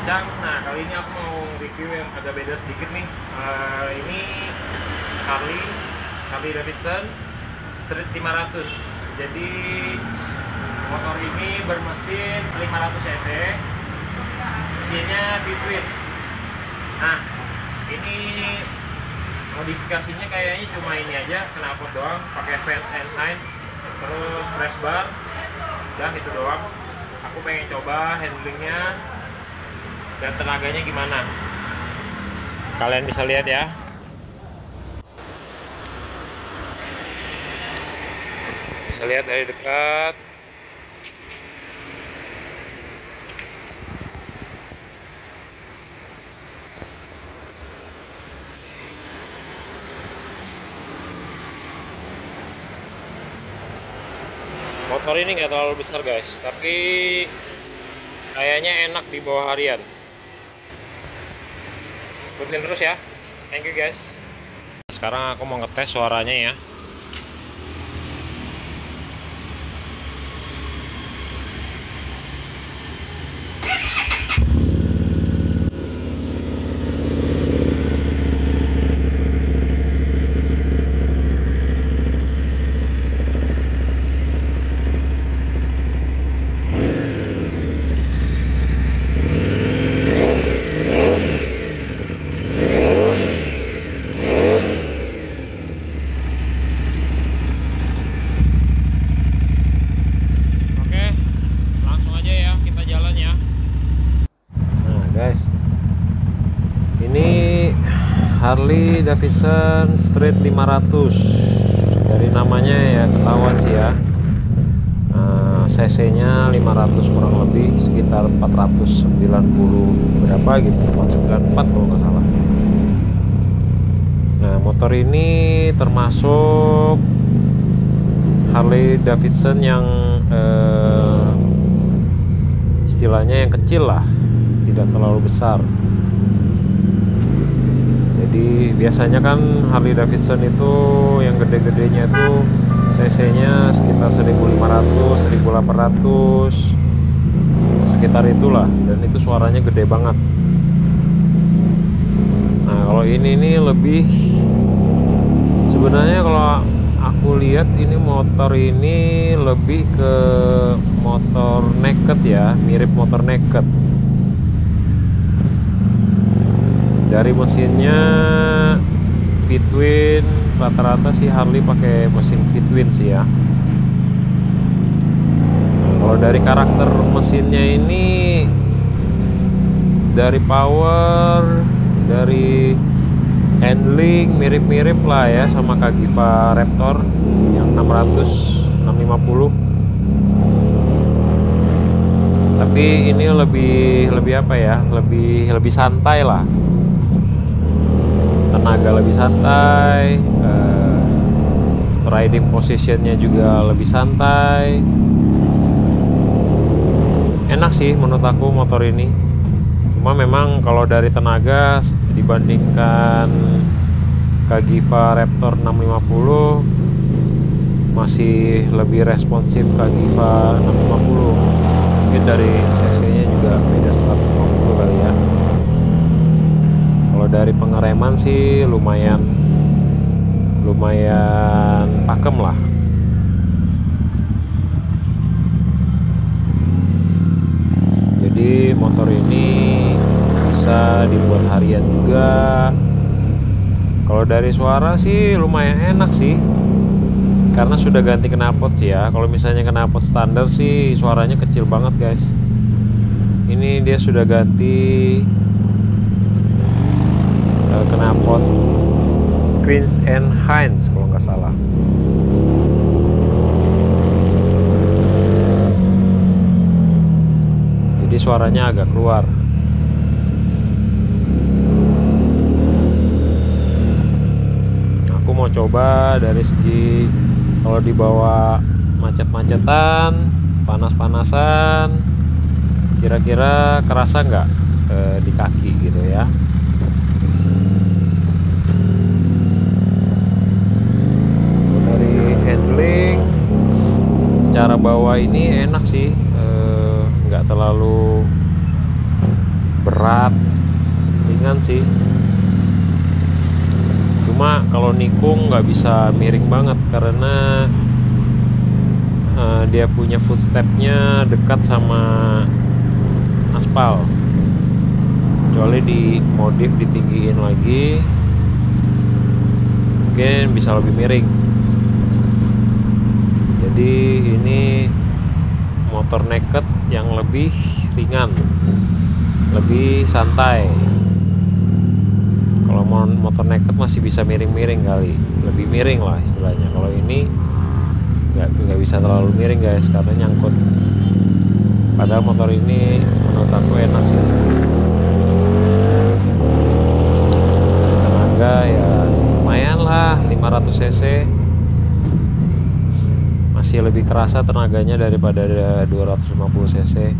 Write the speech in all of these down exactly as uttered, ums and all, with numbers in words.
kencang. Nah, kali ini aku mau review yang agak beda sedikit nih. Uh, ini Harley Harley Davidson Street lima ratus. Jadi motor ini bermesin lima ratus cc, mesinnya V-twin. Nah, ini modifikasinya kayaknya cuma ini aja, knalpot doang, pakai Vance and Hines, terus press bar, dan itu doang. Aku pengen coba handlingnya dan tenaganya gimana. Kalian bisa lihat ya. Bisa lihat dari dekat. Motor ini nggak terlalu besar guys, tapi kayaknya enak di bawah harian. Ikutin terus ya. Thank you guys. Sekarang aku mau ngetes suaranya ya. Ini Harley Davidson Street lima ratus. Dari namanya ya ketahuan sih ya. Nah, cc-nya lima ratus kurang lebih, sekitar empat ratus sembilan puluh berapa gitu, empat ratus sembilan puluh empat kalau nggak salah. Nah, motor ini termasuk Harley Davidson yang eh, istilahnya yang kecil lah, tidak terlalu besar. Jadi biasanya kan Harley Davidson itu yang gede-gedenya itu cc-nya sekitar seribu lima ratus, seribu delapan ratus, sekitar itulah, dan itu suaranya gede banget. Nah, kalau ini nih lebih, sebenarnya kalau aku lihat ini motor ini lebih ke motor naked ya, mirip motor naked. Dari mesinnya V-twin, rata-rata sih Harley pakai mesin V-twin sih ya. Nah, kalau dari karakter mesinnya ini, dari power, dari handling mirip-mirip lah ya sama Cagiva Raptor yang enam ratus, enam lima puluh. Tapi ini lebih lebih apa ya? Lebih lebih santai lah. Tenaga lebih santai, uh, riding positionnya juga lebih santai. Enak sih menurut aku motor ini. Cuma memang kalau dari tenaga dibandingkan Cagiva Raptor enam lima puluh masih lebih responsif Cagiva enam lima puluh. Mungkin dari cc-nya juga beda seratus lima puluh kali ya. Kalau dari pengereman sih lumayan lumayan pakem lah. Jadi motor ini bisa dibuat harian juga. Kalau dari suara sih lumayan enak sih, karena sudah ganti knalpot sih ya. Kalau misalnya knalpot standar sih suaranya kecil banget guys. Ini dia sudah ganti knalpot Vance and Hines kalau nggak salah. Jadi suaranya agak keluar. Aku mau coba dari segi kalau dibawa macet-macetan, panas-panasan, kira-kira kerasa nggak eh, di kaki gitu ya. Handling, cara bawa ini enak sih, nggak terlalu berat berat, ringan sih. Cuma kalau nikung nggak bisa miring banget karena uh, dia punya footstepnya dekat sama aspal. Kecuali di modif ditinggiin lagi, mungkin bisa lebih miring. Jadi ini motor naked yang lebih ringan, lebih santai. Kalau motor naked masih bisa miring-miring kali, lebih miring lah istilahnya. Kalau ini nggak nggak bisa terlalu miring guys, karena nyangkut. Padahal motor ini menurut aku enak sih. Tenaga ya lumayan lah, lima ratus cc. Masih lebih kerasa tenaganya daripada dua ratus lima puluh cc.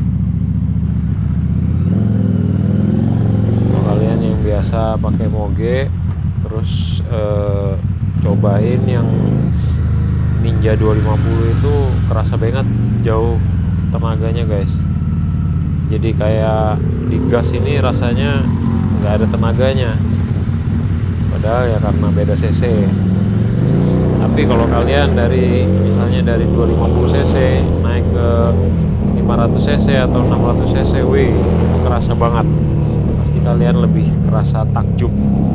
Kalau kalian yang biasa pakai moge terus eh, cobain yang Ninja dua lima puluh itu kerasa banget jauh tenaganya guys. Jadi kayak di gas ini rasanya nggak ada tenaganya, padahal ya karena beda cc. Tapi kalau kalian dari misalnya dari dua lima puluh cc naik ke lima ratus cc atau enam ratus cc, wih itu kerasa banget. Pasti kalian lebih kerasa takjub.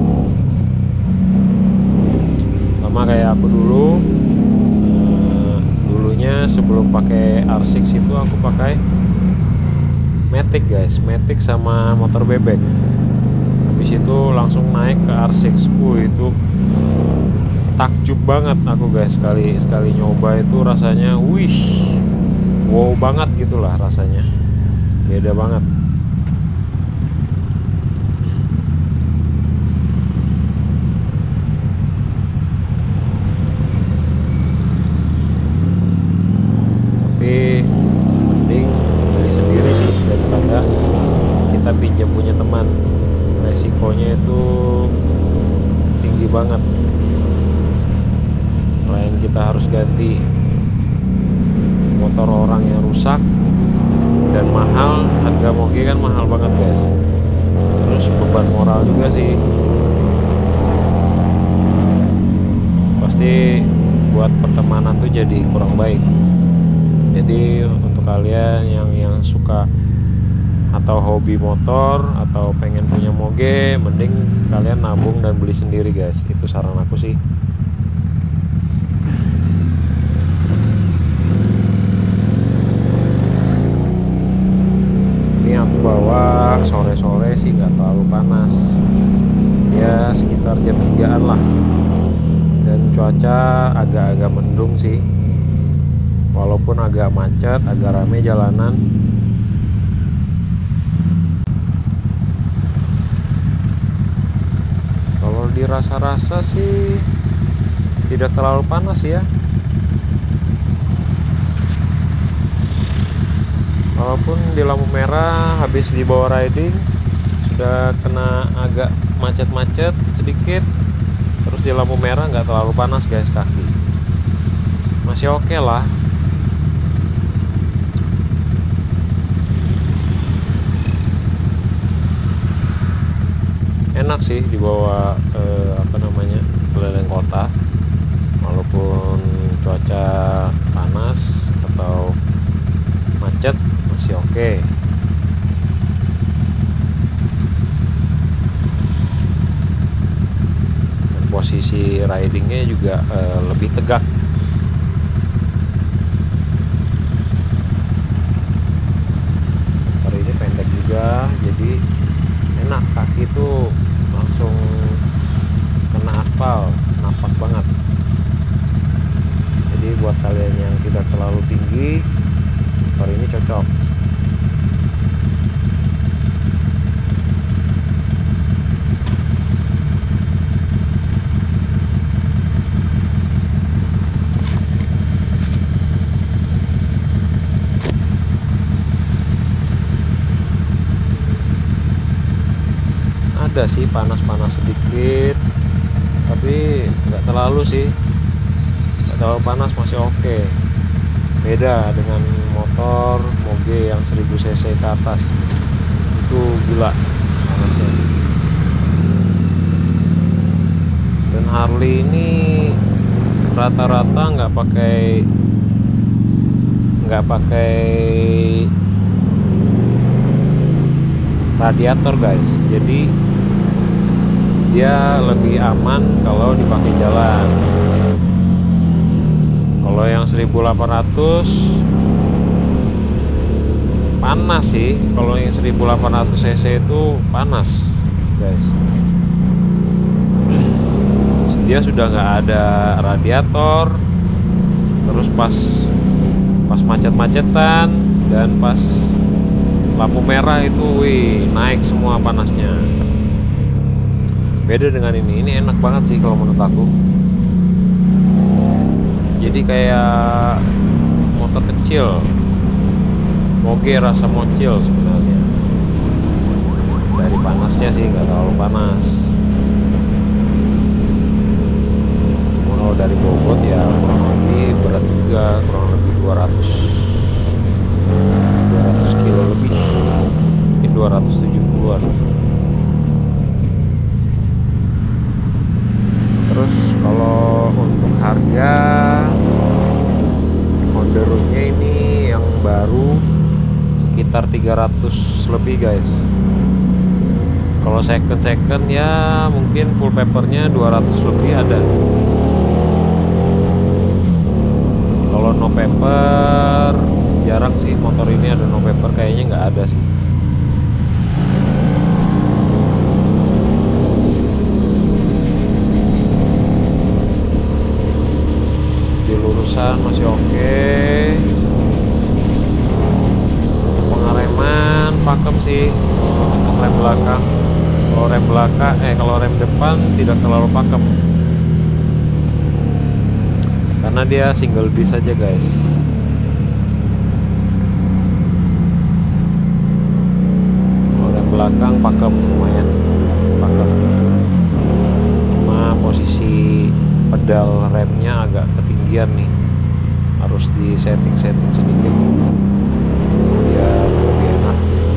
Sama kayak aku dulu, uh, dulunya sebelum pakai R enam itu aku pakai Matic guys, Matic sama motor bebek. Habis itu langsung naik ke R enam. Wuh itu takjub banget aku guys, sekali sekali nyoba itu rasanya wih wow banget gitulah rasanya, beda banget. Tapi mending beli sendiri sih daripada kita pinjam punya teman. Resikonya itu tinggi banget. Selain kita harus ganti motor orang yang rusak dan mahal, harga moge kan mahal banget guys. Terus beban moral juga sih, pasti buat pertemanan tuh jadi kurang baik. Jadi untuk kalian yang yang suka atau hobi motor atau pengen punya moge, mending kalian nabung dan beli sendiri guys. Itu saran aku sih. Ini aku bawa sore-sore sih, nggak terlalu panas ya, sekitar jam tigaan lah, dan cuaca agak-agak mendung sih, walaupun agak macet, agak rame jalanan. Kalau dirasa-rasa sih tidak terlalu panas ya, walaupun di lampu merah habis dibawa riding sudah kena agak macet-macet sedikit, terus di lampu merah nggak terlalu panas guys, kaki masih oke okay lah. Enak sih dibawa eh, apa namanya keliling kota, walaupun cuaca panas atau macet masih oke okay. Dan posisi ridingnya juga eh, lebih tegak. Motor ini pendek juga, jadi enak, kaki tuh langsung kena aspal, napak banget. Jadi buat kalian yang tidak terlalu tinggi, motor ini cocok. Ada sih panas-panas sedikit, tapi nggak terlalu sih, nggak terlalu panas, masih oke. Beda dengan motor moge yang seribu cc ke atas, itu itu gila panasnya. Dan Harley ini rata-rata nggak pakai nggak pakai radiator guys, jadi dia lebih aman kalau dipakai jalan. Kalau yang seribu delapan ratus panas sih, kalau yang seribu delapan ratus cc itu panas guys. Dia sudah nggak ada radiator, terus pas pas macet-macetan dan pas lampu merah itu wih naik semua panasnya. Beda dengan ini, ini enak banget sih kalau menurut aku. Jadi kayak motor kecil, moge rasa mocil sebenarnya. Dari panasnya sih nggak terlalu panas. Kalau dari bobot ya kurang lebih berat juga, kurang lebih dua ratus kilo lebih, mungkin dua ratus tujuh puluhan. Terus kalau untuk harga on the road-nya ini yang baru sekitar tiga ratus lebih guys. Kalau second-second ya mungkin full papernya dua ratus lebih ada. Kalau no paper jarang sih motor ini ada no paper, kayaknya nggak ada sih. Di lurusan masih oke. Untuk pengereman pakem sih. Untuk rem belakang, kalau rem belakang eh kalau rem depan tidak terlalu pakem karena dia single disc aja guys. Kalau rem belakang pakem, lumayan pakem, cuma posisi pedal remnya agak ketinggian nih, harus di setting-setting sedikit biar lebih enak.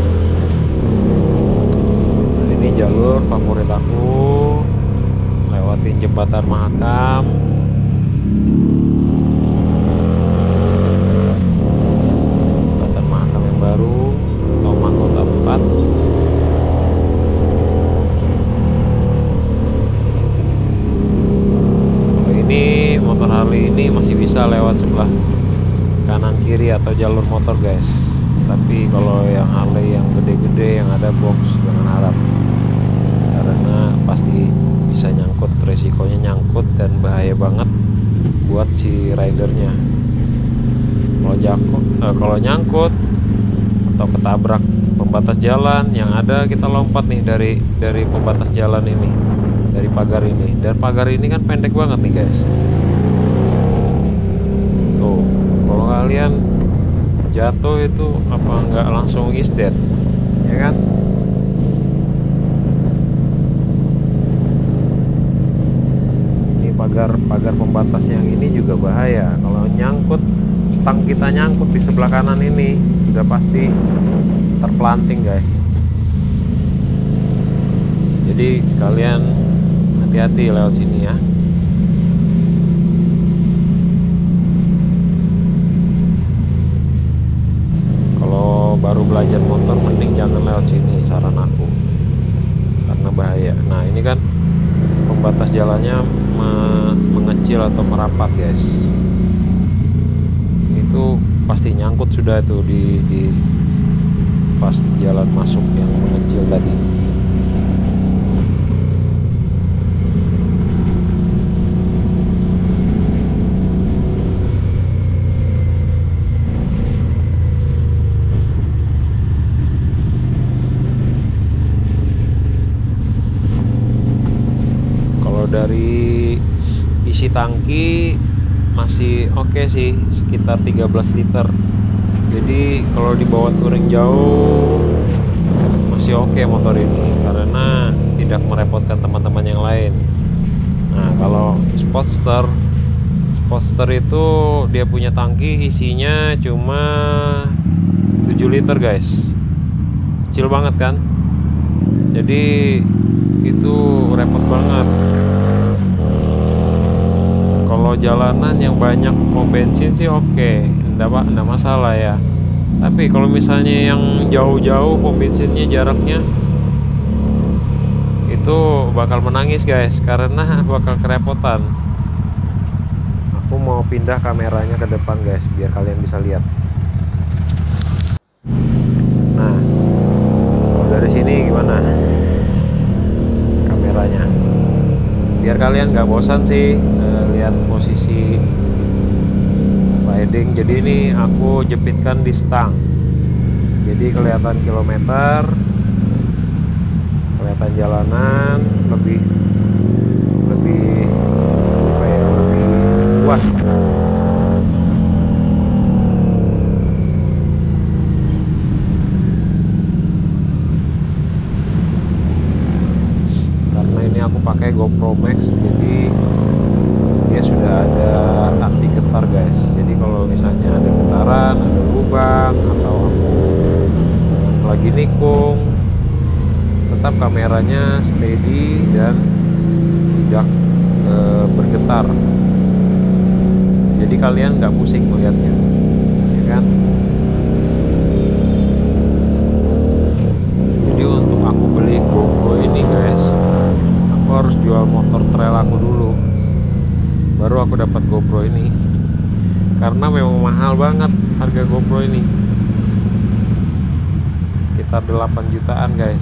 Nah, ini jalur favorit aku, lewatin jembatan Mahakam. Baru atau Mahkota empat. Kalau ini motor Harley ini masih bisa lewat sebelah kanan kiri atau jalur motor guys. Tapi kalau yang Harley yang gede-gede yang ada box jangan harap, karena pasti bisa nyangkut, resikonya nyangkut dan bahaya banget buat si ridernya. Kalau jakut, eh, kalau nyangkut atau ketabrak pembatas jalan, yang ada kita lompat nih dari dari pembatas jalan ini, dari pagar ini, dan pagar ini kan pendek banget nih guys. Tuh kalau kalian jatuh itu apa nggak langsung is dead ya kan. Ini pagar pagar pembatas yang ini juga bahaya. Kalau nyangkut, stang kita nyangkut di sebelah kanan ini sudah pasti terpelanting guys. Jadi kalian hati-hati lewat sini ya. Kalau baru belajar motor mending jangan lewat sini, saran aku, karena bahaya. Nah ini kan pembatas jalannya me mengecil atau merapat guys, itu pasti nyangkut sudah tuh di, di pas jalan masuk yang mengecil tadi. Kalau dari isi tangki masih oke okay sih, sekitar tiga belas liter. Jadi kalau dibawa touring jauh masih oke okay motor ini, karena tidak merepotkan teman-teman yang lain. Nah kalau Sportster Sportster itu dia punya tangki isinya cuma tujuh liter guys, kecil banget kan, jadi itu repot banget. Kalau jalanan yang banyak pom bensin sih oke, enggak pak, enggak masalah ya. Tapi kalau misalnya yang jauh-jauh pom bensinnya jaraknya, itu bakal menangis guys, karena bakal kerepotan. Aku mau pindah kameranya ke depan guys, biar kalian bisa lihat. Nah, kalau dari sini gimana kameranya? Biar kalian nggak bosan sih eh, lihat posisi riding. Jadi ini aku jepitkan di stang, jadi kelihatan kilometer, kelihatan jalanan, lebih lebih apa ya, lebih luas. Karena ini aku pakai GoPro Max, jadi dia sudah ada anti getar guys. Jadi kalau misalnya ada getaran, ada lubang, atau aku lagi nikung, tetap kameranya steady dan tidak e, bergetar. Jadi kalian nggak pusing melihatnya, ya kan? Jadi untuk aku beli GoPro ini guys, aku harus jual motor trail aku dulu, baru aku dapat GoPro ini. Karena memang mahal banget harga GoPro ini, sekitar delapan jutaan guys.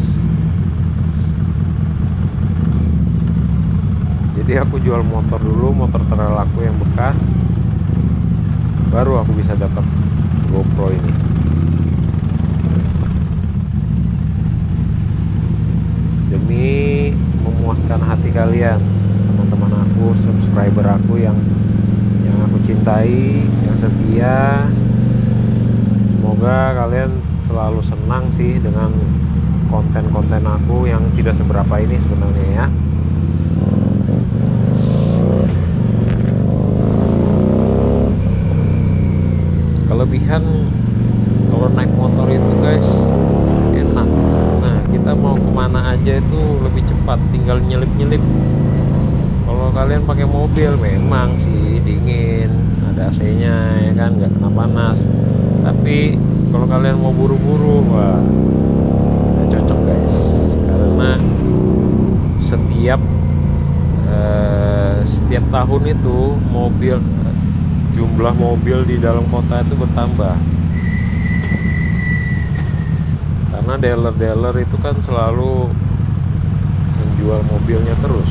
Jadi aku jual motor dulu, motor trail aku yang bekas, baru aku bisa dapat GoPro ini. Demi memuaskan hati kalian, teman-teman aku, subscriber aku yang yang aku cintai, yang setia. Semoga kalian selalu senang sih dengan konten-konten aku yang tidak seberapa ini sebenarnya ya. Kelebihan kalau naik motor itu guys, enak. Nah, kita mau kemana aja itu lebih cepat, tinggal nyelip-nyelip. Kalau kalian pakai mobil memang sih dingin, ada A C-nya ya kan, nggak kena panas. Tapi kalau kalian mau buru-buru, wah, nggak cocok guys. Karena setiap eh, setiap tahun itu mobil, jumlah mobil di dalam kota itu bertambah. Karena dealer-dealer itu kan selalu menjual mobilnya terus.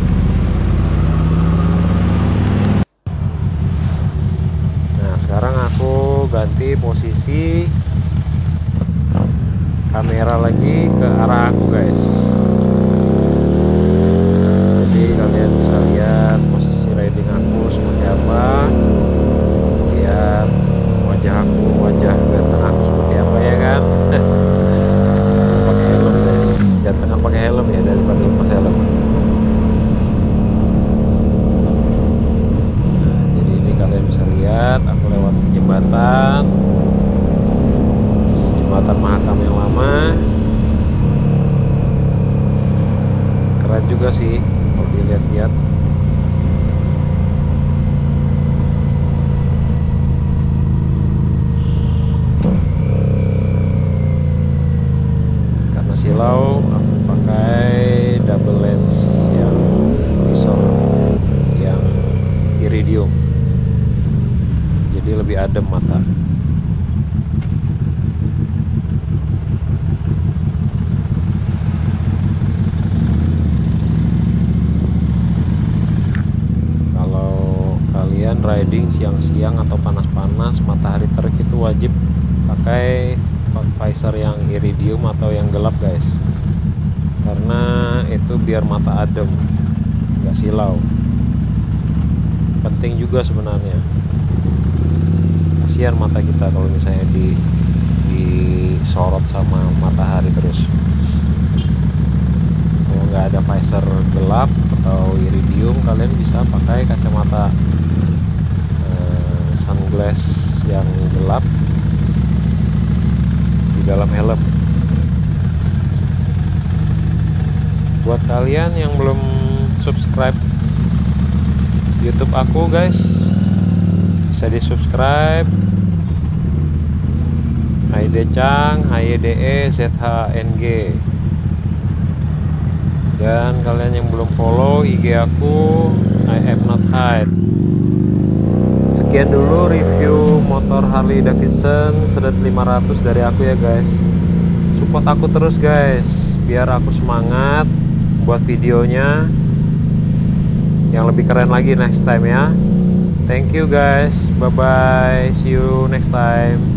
Nah, sekarang aku ganti posisi kamera lagi ke arah aku guys. Jadi kalian bisa lihat posisi riding aku seperti apa, lihat wajah aku, wajah ganteng aku seperti apa ya kan. Pakai helm guys, gantengan pakai helm ya daripada lepas helm. Nah, jadi ini kalian bisa lihat aku lewat jembatan jembatan Mahakam yang lama, keren juga sih kalau dilihat-lihat. Karena silau, aku pakai double lens yang visor yang iridium, jadi lebih adem mata. Riding siang-siang atau panas-panas, matahari terik, itu wajib pakai visor yang iridium atau yang gelap guys, karena itu biar mata adem, nggak silau. Penting juga sebenarnya, kasihan mata kita kalau misalnya di disorot sama matahari terus. Kalau nggak ada visor gelap atau iridium, kalian bisa pakai kacamata sunglass yang gelap di dalam helm. Buat kalian yang belum subscribe YouTube aku guys, bisa di subscribe. Haide Chang, H Y D E Z H N G. Dan kalian yang belum follow I G aku, I am not hide. Sekian dulu review motor Harley Davidson Shred lima ratus dari aku ya guys. Support aku terus guys, biar aku semangat buat videonya yang lebih keren lagi next time ya. Thank you guys, bye bye, see you next time.